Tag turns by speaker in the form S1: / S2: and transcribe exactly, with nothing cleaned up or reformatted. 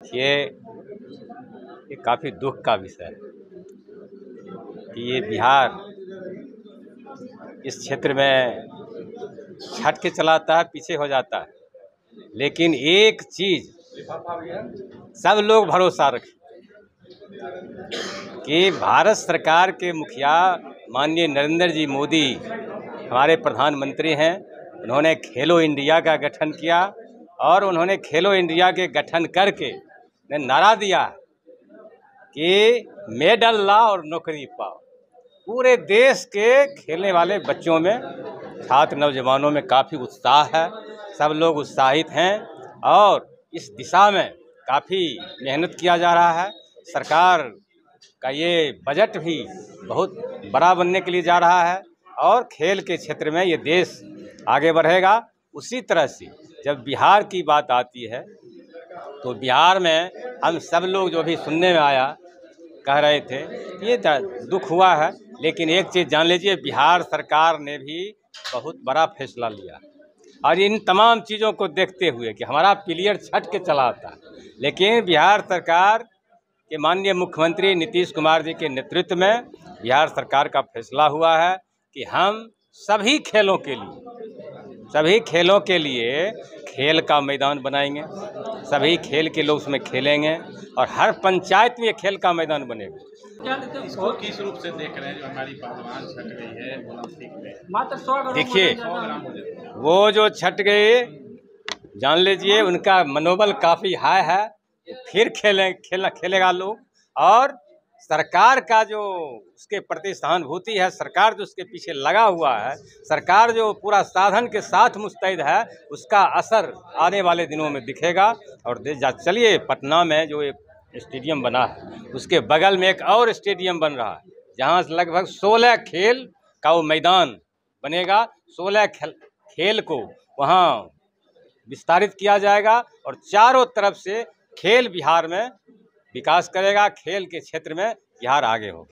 S1: ये ये काफ़ी दुख का विषय है कि ये बिहार इस क्षेत्र में छट के चलाता है, पीछे हो जाता है। लेकिन एक चीज़ सब लोग भरोसा रखें कि भारत सरकार के मुखिया माननीय नरेंद्र जी मोदी हमारे प्रधानमंत्री हैं। उन्होंने खेलो इंडिया का गठन किया और उन्होंने खेलो इंडिया के गठन करके ने नारा दिया कि मेडल लाओ और नौकरी पाओ। पूरे देश के खेलने वाले बच्चों में, छात्र नौजवानों में काफ़ी उत्साह है। सब लोग उत्साहित हैं और इस दिशा में काफ़ी मेहनत किया जा रहा है। सरकार का ये बजट भी बहुत बड़ा बनने के लिए जा रहा है और खेल के क्षेत्र में ये देश आगे बढ़ेगा। उसी तरह से जब बिहार की बात आती है तो बिहार में हम सब लोग जो भी सुनने में आया कह रहे थे, ये दुख हुआ है। लेकिन एक चीज़ जान लीजिए, बिहार सरकार ने भी बहुत बड़ा फैसला लिया और इन तमाम चीज़ों को देखते हुए कि हमारा प्लेयर छट के चला आता है, लेकिन बिहार सरकार के माननीय मुख्यमंत्री नीतीश कुमार जी के नेतृत्व में बिहार सरकार का फैसला हुआ है कि हम सभी खेलों के लिए सभी खेलों के लिए खेल का मैदान बनाएंगे। सभी खेल के लोग उसमें खेलेंगे और हर पंचायत में खेल का मैदान बनेगा।
S2: इसको किस रूप से देख रहे हैं जो हमारी पहलवान छट गई है?
S1: देखिए, वो जो छट गए जान लीजिए उनका मनोबल काफ़ी हाई है। फिर खेलें खेल खेलेगा लोग और सरकार का जो उसके प्रति सहानुभूति है, सरकार जो उसके पीछे लगा हुआ है, सरकार जो पूरा साधन के साथ मुस्तैद है, उसका असर आने वाले दिनों में दिखेगा। और देख जा चलिए, पटना में जो एक स्टेडियम बना है उसके बगल में एक और स्टेडियम बन रहा है जहां लगभग सोलह खेल का वो मैदान बनेगा। सोलह खेल खेल को वहां विस्तारित किया जाएगा और चारों तरफ से खेल बिहार में विकास करेगा। खेल के क्षेत्र में बिहार आगे होगा।